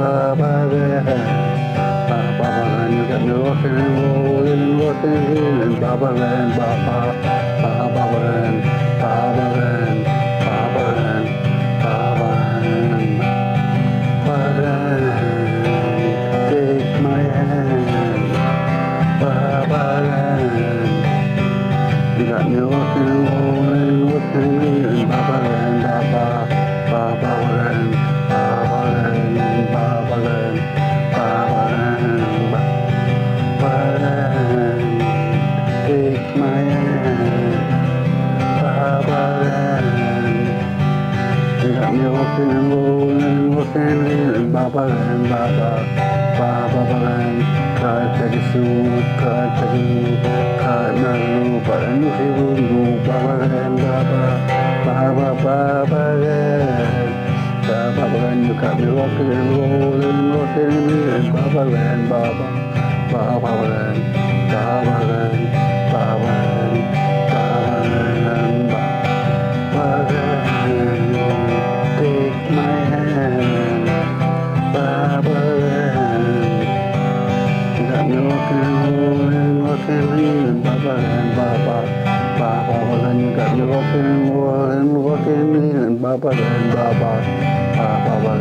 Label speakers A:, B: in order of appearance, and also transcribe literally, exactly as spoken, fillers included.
A: Baba Land, Baba Land, you got me rocking and rolling, rocking and rolling, Baba Land, Baba, Baba Land, Baba Land, Baba Land, Baba Land, Baba Land, take my hand, Baba Land, you got me rocking and rolling, rocking and rolling, Baba Land, Baba, Baba Land, Baba Land, Baba Land, Baba Land, Baba Land, take my hand, Baba Land, you got me rocking and rolling, rocking and rolling, Baba Land, Baba, Baba Land, Kite Pegasus, Kite Pegasus, Kite Naru, Baba Nusi Baba Land, Baba, Baba, Baba Land, Baba Land, you got me rocking and rolling, rocking and rolling, Baba Land, Baba, Baba Land, Baba Land, Baba Land, Baba Land, Baba Land, take my hand, Baba Land, you got me rocking and rolling, rocking and rolling, Baba Land, Baba, Baba Land, you got me rocking and rolling, rocking and rolling, Baba Land, Baba, Baba